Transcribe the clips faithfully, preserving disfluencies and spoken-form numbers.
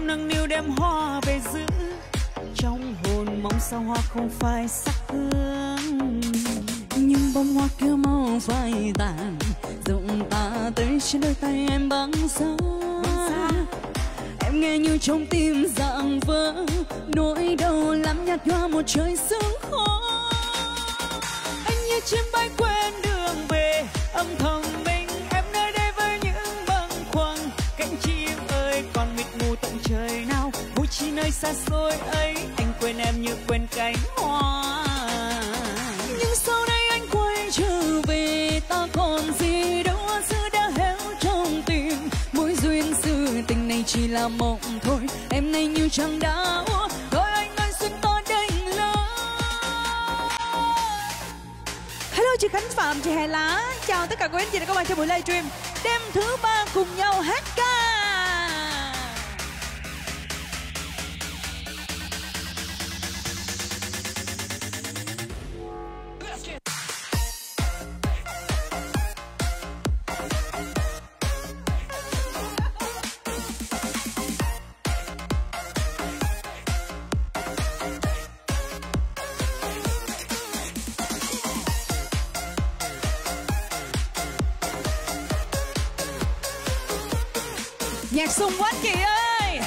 nâng niu đem hoa về giữ, trong hồn mong sao hoa không phai sắc hương. Nhưng bông hoa kia mau phai tàn, rụng ta tới trên đôi tay em băng giá. Em nghe như trong tim rạng vỡ, nỗi đau lắm nhạt nhòa một trời sương khói. Anh như chim bay quên đường về, âm thầm mình em nơi đây với những bâng khuâng. Cánh chim ơi còn mịt mù tận trời nào, vui chi nơi xa xôi ấy. Anh quên em như quên cánh hoa. Nhưng sau đây anh quay trở về, ta còn gì đâu, hoa xưa đã héo trong tim. Mối duyên sự tình này chỉ là mộng thôi, em này như trăng đã úa. Thôi anh ơi xin ta đành lỡ. Hello chị Khánh Phạm, chị Hà Lá. Chào tất cả quý anh chị đã có mặt trong buổi livestream đêm thứ ba cùng nhau hát ca. Nhạc sung quá anh chị ơi.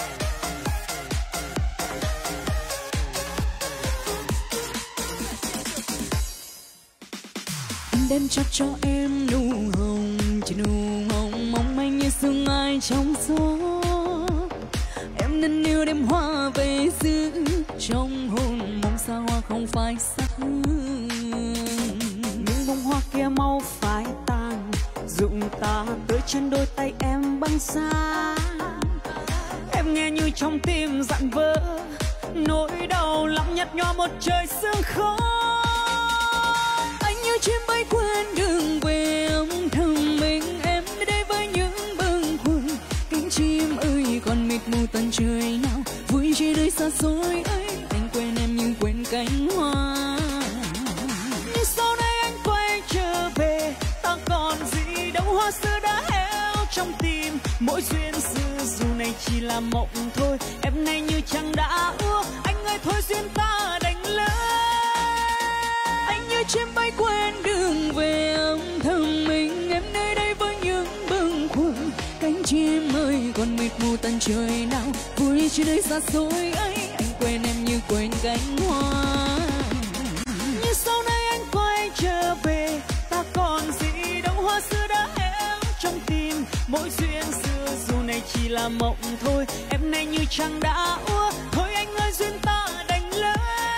Anh đem chắc cho em nụ hồng, chỉ nụ hồng mong manh như sương mai trong gió. Em nâng niu đem hoa về giữ, trong hồn mong sao hoa không phai sắc hương. Nhưng bông hoa kia mau phai tàn, rụng ta tới trên đôi tay em băng xa. Em nghe như trong tim dặn vỡ, nỗi đau lắm nhạt nhòa một trời sương khói. Anh như chim bay quên đường về, âm thầm mình em nơi đây với những bâng khuâng. Cánh chim ơi còn mịt mù tận trời nào, vui chỉ nơi xa xôi ấy. Anh quên em như quên cánh hoa. Nhưng sau đây anh quay trở về, ta còn gì đâu, hoa xưa đã héo trong tim. Mỗi duyên xưa dù này chỉ là mộng thôi, em này như trăng đã úa. Anh ơi thôi duyên ta đành lỡ. Anh như chim bay quên đường về, âm thầm mình em nơi đây với những bâng khuâng. Cánh chim ơi còn mịt mù tận trời nào, vui chỉ nơi xa xôi ấy. Anh quên em như quên cánh hoa. Nhưng sau này anh quay trở về, ta còn gì đâu, hoa xưa đã héo trong tim. Mỗi duyên xưa dù này chỉ là mộng thôi, em này như trăng đã úa. Thôi anh ơi duyên ta đành lỡ.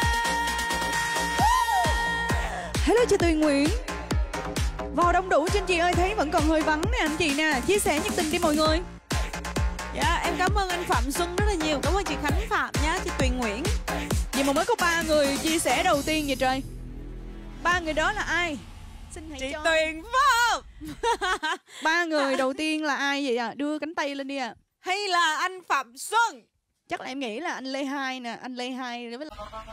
Hello chị Tuyền Nguyễn. Vào đông đủ cho anh chị ơi, thấy vẫn còn hơi vắng nè anh chị nè. Chia sẻ nhiệt tình đi mọi người. Dạ em cảm ơn anh Phạm Xuân rất là nhiều. Cảm ơn chị Khánh Phạm nhá, chị Tuyền Nguyễn. Vậy mà mới có ba người chia sẻ đầu tiên vậy trời. Ba người đó là ai? Xin hãy chị cho Tuyền Pháp. ba người đầu tiên là ai vậy à? Đưa cánh tay lên đi à. Hay là anh Phạm Xuân? Chắc là em nghĩ là anh Lê Hai nè. Anh Lê Hai với...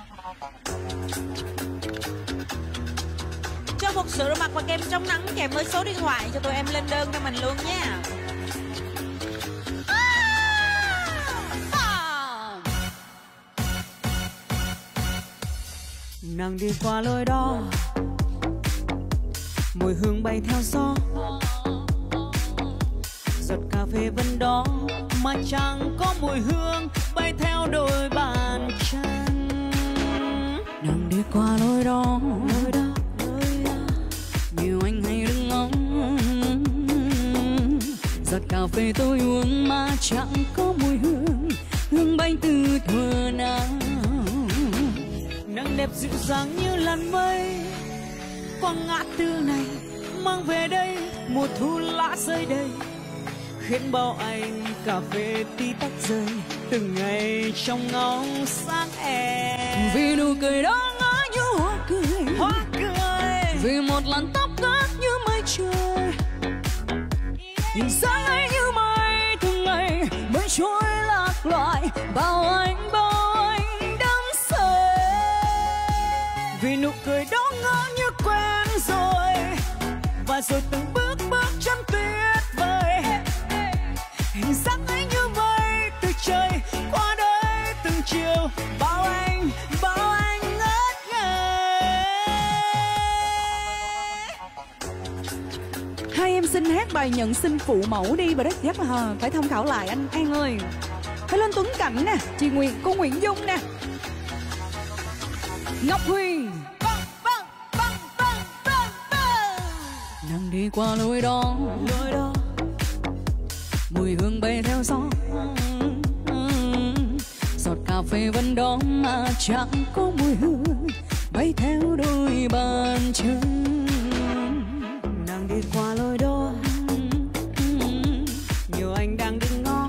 Cho một sữa rửa mặt và kem chống nắng kèm với số điện thoại cho tụi em lên đơn cho mình luôn nha. Nàng đi qua lối đó, mùi hương bay theo gió. Giọt cà phê vẫn đó, mà chẳng có mùi hương bay theo đôi bàn chân. Nàng đi qua lối đó, lối đó, lối đó, nhiều anh hay đứng ngóng. Giọt cà phê tôi uống mà chẳng có mùi hương, hương bay từ thuở nào. Nắng đẹp dịu dàng như làn mây qua ngã tư này, mang về đây mùa thu lá rơi đầy, khiến bao anh cà phê tí tách rơi từng ngày trong ngóng sáng em. Vì nụ cười đó ngỡ như hoa cười, hoa cười, vì một làn tóc ngát như mây trời. Nhìn sáng ấy như mây thường ngày mới trôi lạc loài, bao anh bao anh đắm say. Vì nụ cười đó ngỡ như quen rồi, và rồi từng bước bước chân tuyệt vời. Hình dáng ấy như mây từ trời xin hát bài Nhận Xin Phụ Mẫu đi, bài đó chắc là phải tham khảo lại anh An ơi. Hello anh Tuấn Cảnh nè, chị Nguyễn, cô Nguyễn Dung nè, Ngọc Huyền. Nàng đi qua lối đó, lối đó, mùi hương bay theo gió, giọt cà phê vẫn đó mà chẳng có mùi hương bay theo đôi bàn chân. Nàng đi qua lối đó, nhiều anh đang đứng ngó,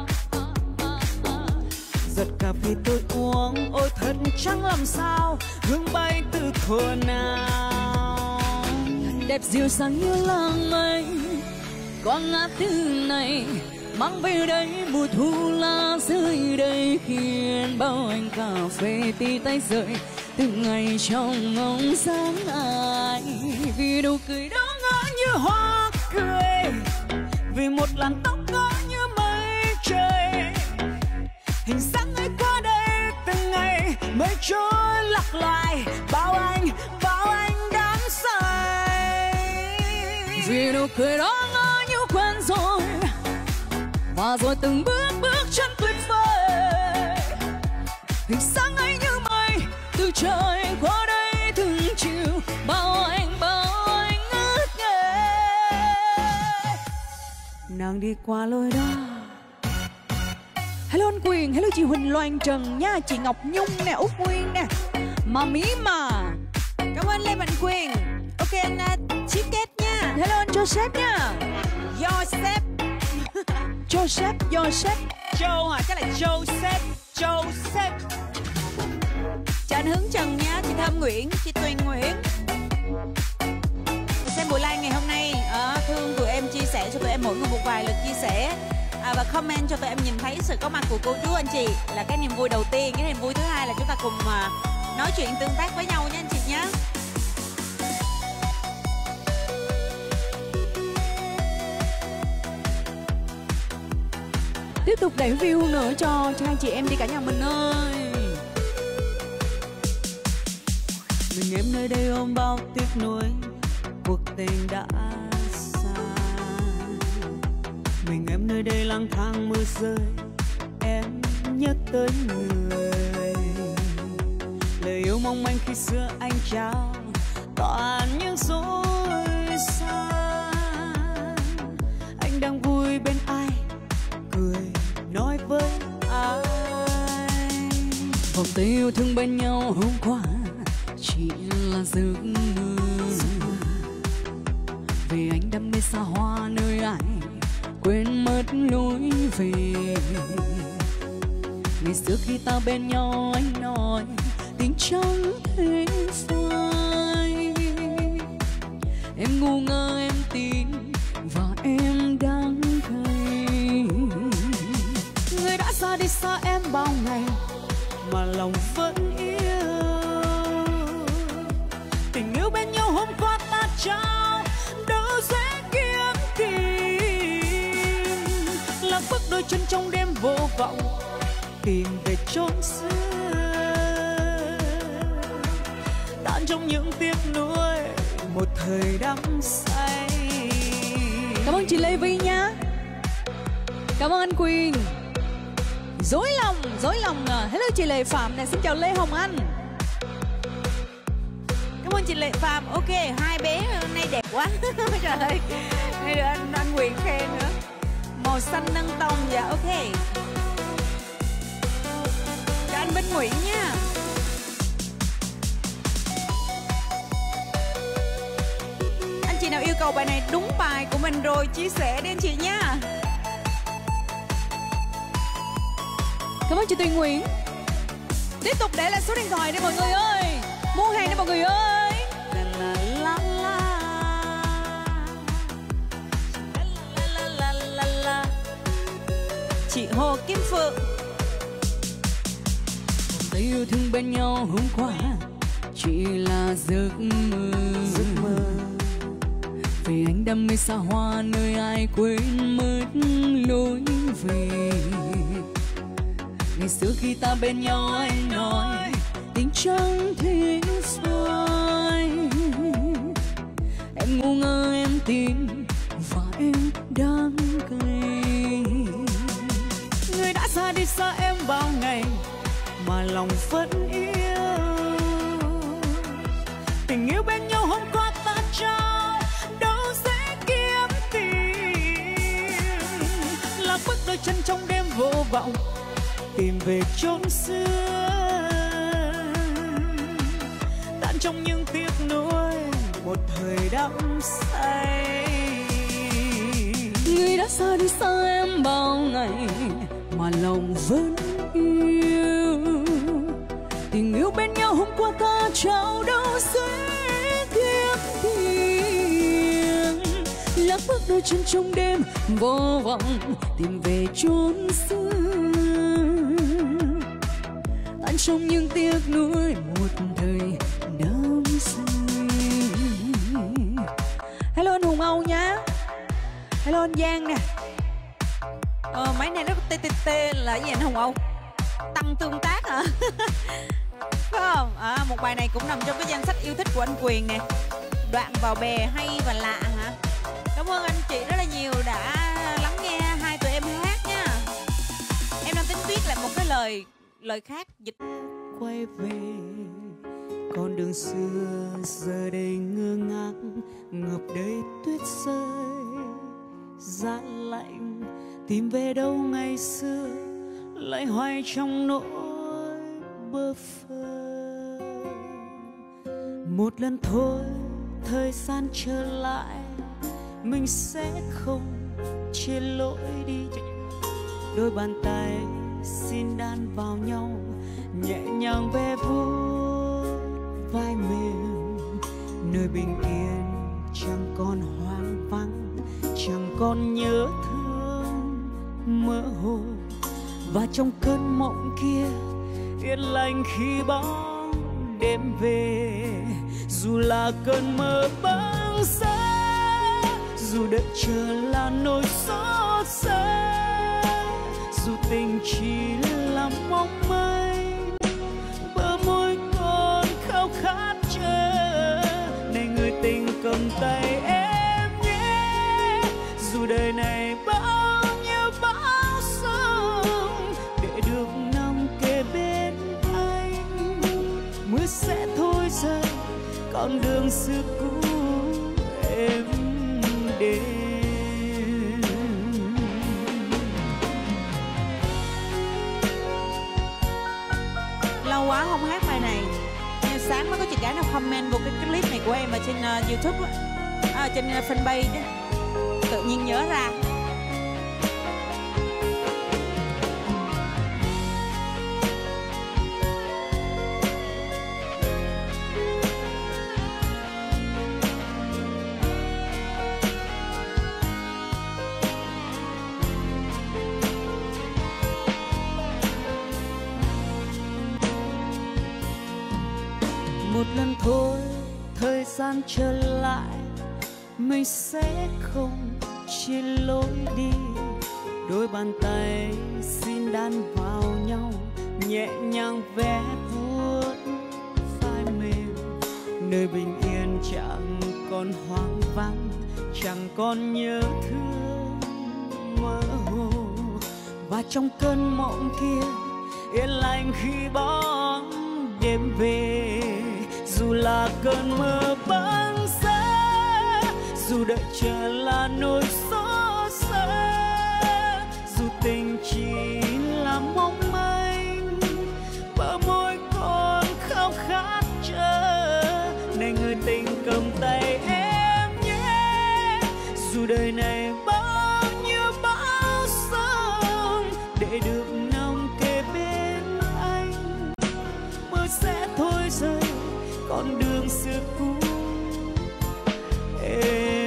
giọt cà phê tôi uống, ôi thật chẳng làm sao, hương bay từ thuở nào. Đẹp dịu dàng như làng mây qua ngã tư này, mang về đây mùa thu lá rơi đầy, khiến bao anh cà phê tí tay rơi từng ngày trong ngóng sáng ai. Vì nụ cười đó ngỡ như hoa cười, vì một làn tóc ngỡ như mây trời, hình dáng ấy qua đây từng ngày mây trôi lạc loài, bao anh bao anh đắm say. Vì nụ cười đó ngỡ như quen rồi, và rồi từng bước bước chân tuyệt vời, hình dáng ấy như mây từ trời qua đây từng chiều, bao anh bao anh ước nghề. Nàng đi qua lối đó. Hello anh Quyền, hello chị Huỳnh Loan Trần nha, chị Ngọc Nhung nè, Út Nguyên nè, mà mí mà. Cảm ơn Lê Mạnh Quyền. Ok anh uh, chiếc kết nha. Hello anh Joseph nha. Joseph. Joseph, Joseph. Châu hả? Chắc là Joseph. Joseph. Chào anh Hướng Trần nha, chị Thơm Nguyễn, chị Tuyền Nguyễn. Xem buổi live ngày hôm nay, à, thương tụi em chia sẻ cho tụi em mỗi người một vài lượt chia sẻ, à, và comment cho tụi em nhìn thấy sự có mặt của cô chú anh chị là cái niềm vui đầu tiên. Cái niềm vui thứ hai là chúng ta cùng à, nói chuyện tương tác với nhau nha anh chị nhé. Tiếp tục đẩy view nữa cho cho hai chị em đi cả nhà mình ơi. Mình em nơi đây ôm bao tiếc nuối, cuộc tình đã xa. Mình em nơi đây lang thang mưa rơi, em nhớ tới người. Lời yêu mong manh khi xưa anh trao, toàn những dối xa. Anh đang vui bên ai, cười nói với ai. Vòng tay yêu thương bên nhau hôm qua chỉ là giấc mơ, vì anh đam mê xa hoa nơi ai quên mất lối về. Ngày xưa khi ta bên nhau anh nói tình chẳng thể phai. Em ngu ngơ em tin và em đang thấy người đã xa đi xa em bao ngày mà lòng vẫn yêu. Tình yêu bên nhau hôm qua ta trao đâu dễ kiếm tìm, là bước đôi chân trong đêm vô vọng tìm về chốn xưa, tan trong những tiếc nuối một thời đắm say. Cảm ơn chị Lê Vi nha. Cảm ơn anh Quyền. Dối lòng, dối lòng à. Hello chị Lê Phạm nè, xin chào Lê Hồng Anh. Cảm ơn chị Lệ Phạm. Ok, hai bé hôm nay đẹp quá. Trời ơi, đây được anh, anh Quyền khen nữa. Màu xanh nâng tông, dạ ok. Cho anh Minh Nguyễn nha. Anh chị nào yêu cầu bài này đúng bài của mình rồi chia sẻ đi anh chị nha. Cảm ơn chị Tuyền Nguyễn. Tiếp tục để lại số điện thoại đi mọi người ơi. Mua hàng đi mọi người ơi. La la la la la la la. Chị Hồ Kim Phượng. Ta yêu thương bên nhau hôm qua chỉ là giấc mơ, giấc mơ. Vì anh đam mê xa hoa nơi ai quên mất lối về. Ngày xưa khi ta bên nhau anh nói tình chẳng thể phai. Em ngu ngơ em tin và em đang cay. Người đã xa đi xa em bao ngày mà lòng vẫn yêu. Tình yêu bên nhau hôm qua ta trao đâu dễ kiếm tìm. Lạc bước đôi chân trong đêm vô vọng tìm về chốn xưa, tan trong những tiếc nuối một thời đắm say. Người đã xa đi xa em bao ngày mà lòng vẫn yêu. Tình yêu bên nhau hôm qua ta trao đâu dễ kiếm tìm. Lạc bước đôi chân trong đêm vô vọng tìm về chốn xưa, tan trong những tiếc nuối một thời đắm say. Hello anh Hùng Âu nhá. Hello anh Giang nè. Ờ, máy này nó tê tê tê là gì anh Hùng Âu? Tăng tương tác hả? Phải không? À, một bài này cũng nằm trong cái danh sách yêu thích của anh Quyền nè. Đoạn vào bè hay và lạ hả? Cảm ơn anh chị rất là nhiều đã lắng nghe hai tụi em hát nha. Em đang tính viết lại một cái lời lời khác dịch. Quay về con đường xưa giờ đây ngơ ngác, ngập đầy tuyết rơi giá lạnh. Tìm về đâu ngày xưa lại hoài trong nỗi bơ phơ. Một lần thôi thời gian trở lại, mình sẽ không chia lối đi. Đôi bàn tay xin đan vào nhau, nhẹ nhàng ve vuốt vai mềm. Nơi bình yên chẳng còn hoang vắng, chẳng còn nhớ thương mơ hồ. Và trong cơn mộng kia yên lành khi bóng đêm về. Dù là cơn mơ băng giá, dù đợi chờ là nỗi xót xa, dù tình chỉ là mong manh, bờ môi còn khao khát chờ. Này người tình cầm tay em nhé, dù đời này bao nhiêu bão giông, để được nằm kề bên anh. Mưa sẽ thôi dần, con đường xưa cũ em đến. Lâu quá không hát bài này. Nhưng sáng mới có chị gái nào comment vô cái clip này của em ở trên uh, YouTube á, à, trên uh, fanpage á. Tự nhiên nhớ ra. Một lần thôi thời gian trở lại, mình sẽ không chia lối đi. Đôi bàn tay xin đan vào nhau, nhẹ nhàng vẽ vuốt vai mềm. Nơi bình yên chẳng còn hoang vắng, chẳng còn nhớ thương mơ hồ. Và trong cơn mộng kia yên lành khi bóng đêm về. Dù là cơn mơ băng giá, dù đợi chờ là nỗi xót xa, dù tình chỉ là mong manh, bờ môi còn khao khát chờ. Này người tình cầm tay em nhé, dù đời này bao nhiêu bão giông, để được nằm kề bên anh. Mưa sẽ thôi rơi, con đường xưa cũ em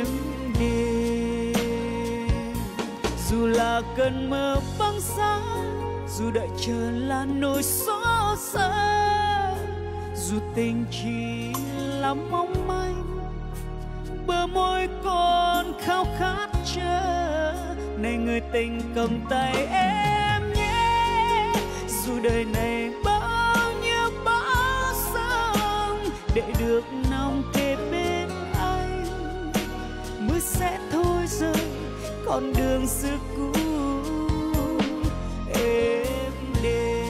đến. Dù là cơn mơ băng giá, dù đợi chờ là nỗi xót xa, dù tình chỉ là mong manh, bờ môi còn khao khát chờ. Này người tình cầm tay em nhé, dù đời này bao nhiêu bão giông, để được nằm kề bên anh. Mưa sẽ thôi rơi, con đường xưa cũ êm đềm.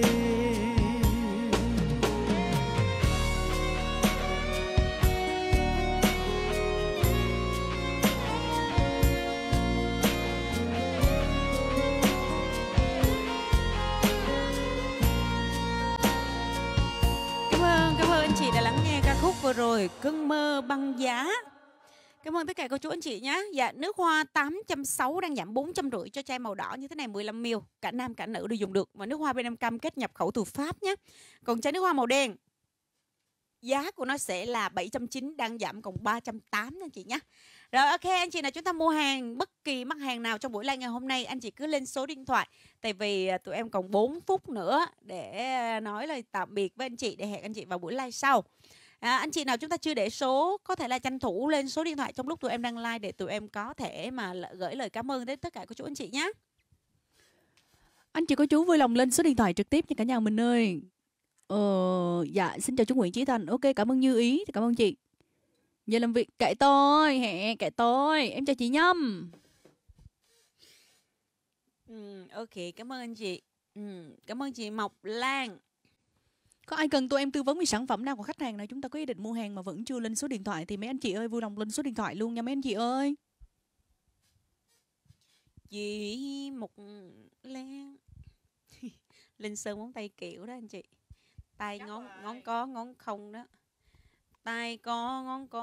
Cảm ơn, cảm ơn anh chị đã lắng nghe ca khúc vừa rồi Cơn mơ băng giá. Cảm ơn tất cả cô chú anh chị nhé. Dạ, nước hoa tám trăm sáu mươi đang giảm bốn trăm rưỡi cho chai màu đỏ như thế này mười lăm mi li lít, cả nam cả nữ đều dùng được. Và nước hoa bên em cam kết nhập khẩu từ Pháp nhé. Còn chai nước hoa màu đen giá của nó sẽ là bảy trăm chín mươi, đang giảm còn ba trăm tám mươi anh chị nhé. Rồi ok anh chị nào, chúng ta mua hàng bất kỳ mặt hàng nào trong buổi live ngày hôm nay, anh chị cứ lên số điện thoại. Tại vì tụi em còn bốn phút nữa để nói lời tạm biệt với anh chị, để hẹn anh chị vào buổi live sau. À, anh chị nào chúng ta chưa để số có thể là tranh thủ lên số điện thoại trong lúc tụi em đang live để tụi em có thể mà gửi lời cảm ơn đến tất cả cô chú anh chị nhé. Anh chị cô chú vui lòng lên số điện thoại trực tiếp nha cả nhà mình ơi. Ờ, dạ xin chào chú Nguyễn Chí Thành. Ok, cảm ơn Như Ý, cảm ơn chị. Giờ làm việc kệ tôi, hẹ kệ tôi. Em chào chị Nhâm. Ừ, ok, cảm ơn anh chị. Ừ, cảm ơn chị Mộc Lan. Có ai cần tụi em tư vấn về sản phẩm nào của khách hàng nào chúng ta có ý định mua hàng mà vẫn chưa lên số điện thoại thì mấy anh chị ơi vui lòng lên số điện thoại luôn nha mấy anh chị ơi. Chị Mộc Lan. Linh sơn móng tay kiểu đó anh chị. Tay ngón ngón có ngón không đó. Tay có ngón có.